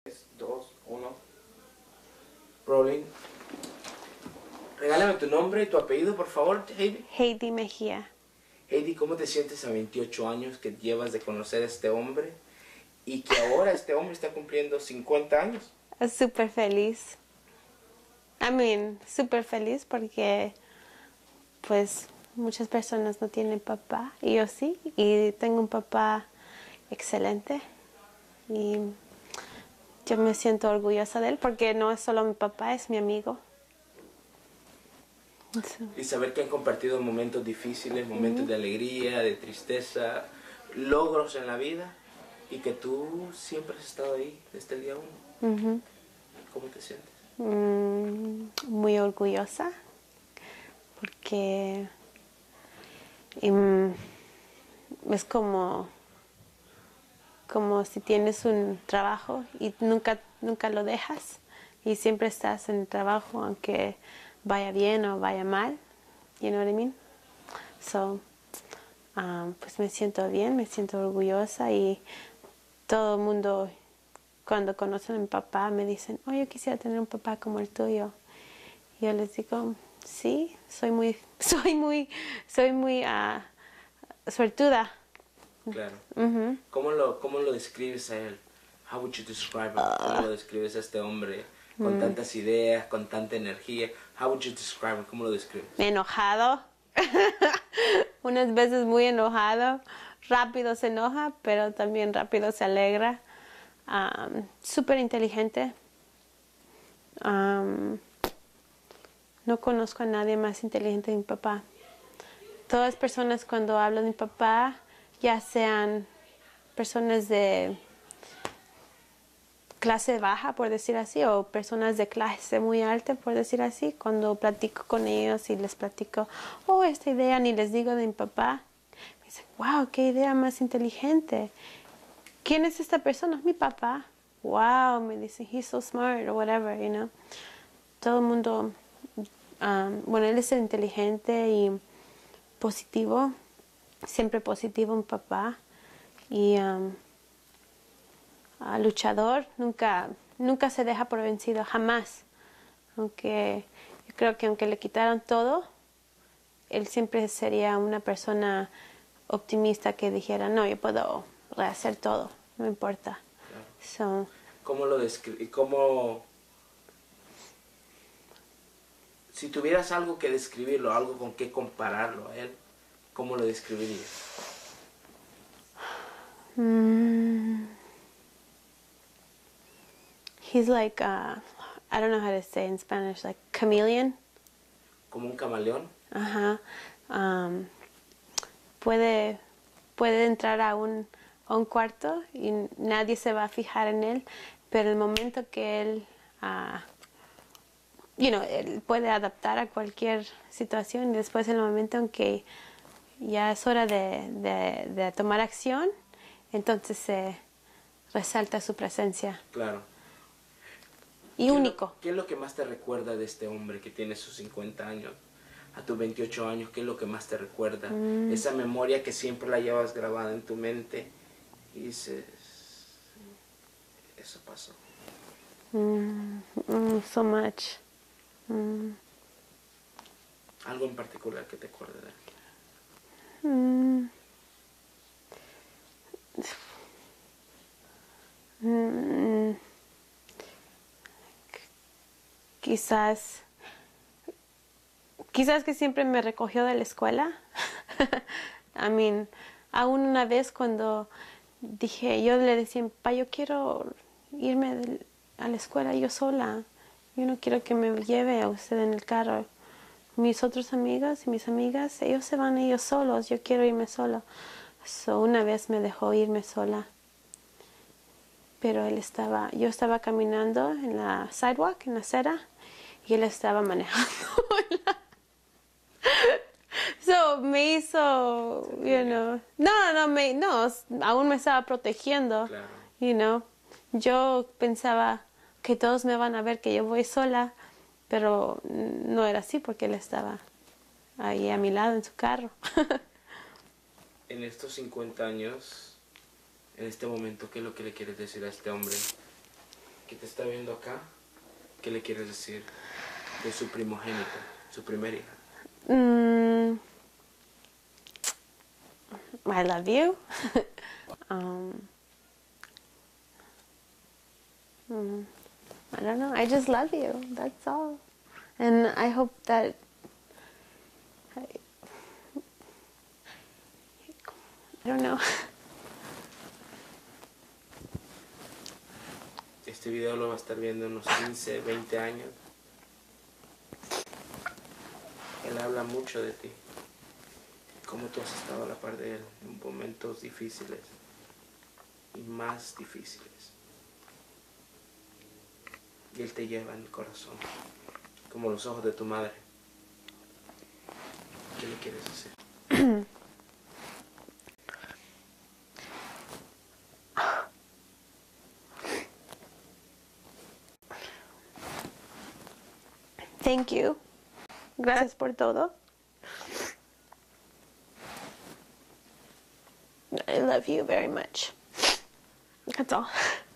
2, 1. Rolling. Regálame tu nombre y tu apellido, por favor, Heidi. Heidi Mejía. Heidi, ¿cómo te sientes a 28 años que llevas de conocer a este hombre y que ahora este hombre está cumpliendo 50 años? Súper feliz. Súper feliz porque pues muchas personas no tienen papá y yo sí, y tengo un papá excelente y yo me siento orgullosa de él porque no es solo mi papá, es mi amigo. Y saber que han compartido momentos difíciles, momentos de alegría, de tristeza, logros en la vida y que tú siempre has estado ahí desde el día 1. ¿Cómo te sientes? Muy orgullosa porque es como si tienes un trabajo y nunca lo dejas y siempre estás en el trabajo aunque vaya bien o vaya mal, you know what I mean? So, pues me siento bien, me siento orgullosa y todo el mundo cuando conocen a mi papá me dicen, oh, yo quisiera tener un papá como el tuyo. Y yo les digo, sí, soy muy suertuda. Claro. ¿Cómo lo describes a él? How would you describe him? ¿Cómo lo describes a este hombre con tantas ideas, con tanta energía? How would you describe him? ¿Cómo lo describes? Enojado. Unas veces muy enojado. Rápido se enoja, pero también rápido se alegra. Súper inteligente. No conozco a nadie más inteligente que mi papá. Todas las personas cuando hablan de mi papá, ya sean personas de clase baja, por decir así, o personas de clase muy alta, por decir así, cuando platico con ellos y les platico, oh, esta idea, ni les digo de mi papá, me dicen, wow, qué idea más inteligente. ¿Quién es esta persona? Mi papá. Wow, me dicen, he's so smart, or whatever, you know. Todo el mundo, bueno, él es inteligente y positivo, siempre positivo, mi papá, y luchador, nunca se deja por vencido, jamás. Aunque yo creo que aunque le quitaran todo, él siempre sería una persona optimista que dijera, no, yo puedo rehacer todo, no importa. Claro. So, ¿Cómo lo describes? Si tuvieras algo que describirlo, algo con qué compararlo a él, ¿cómo lo describirías? He's like, I don't know how to say in Spanish, like chameleon. ¿Como un camaleón? Ajá. Puede entrar a un cuarto y nadie se va a fijar en él, pero el momento que él, él puede adaptar a cualquier situación y después el momento en que ya es hora de tomar acción, entonces se resalta su presencia. Claro. Y único. ¿Qué es lo que más te recuerda de este hombre que tiene sus 50 años? A tus 28 años, ¿qué es lo que más te recuerda? Esa memoria que siempre la llevas grabada en tu mente y dices, eso pasó. So much. Algo en particular que te acuerdes de él. Quizás que siempre me recogió de la escuela. Aún una vez cuando yo le decía, papá, yo quiero irme a la escuela yo sola. Yo no quiero que me lleve a usted en el carro. Mis otros amigos y mis amigas, ellos se van ellos solos. Yo quiero irme sola. So, una vez me dejó irme sola. Pero yo estaba caminando en la sidewalk, en la acera, y él estaba manejando. So, me hizo, aún me estaba protegiendo, Claro. Yo pensaba que todos me van a ver que yo voy sola, pero no era así porque él estaba ahí a mi lado en su carro. En estos 50 años, en este momento, ¿qué es lo que le quieres decir a este hombre? está viendo acá, ¿qué le quieres decir de su primogénita, su primera hija? I love you. I don't know. I just love you. That's all. And I hope that I don't know. Este video lo va a estar viendo en unos 15, 20 años. Él habla mucho de ti. Cómo tú has estado a la par de él en momentos difíciles y más difíciles. Y él te lleva en el corazón, como los ojos de tu madre. ¿Qué le quieres decir? Thank you. Gracias por todo. I love you very much. That's all.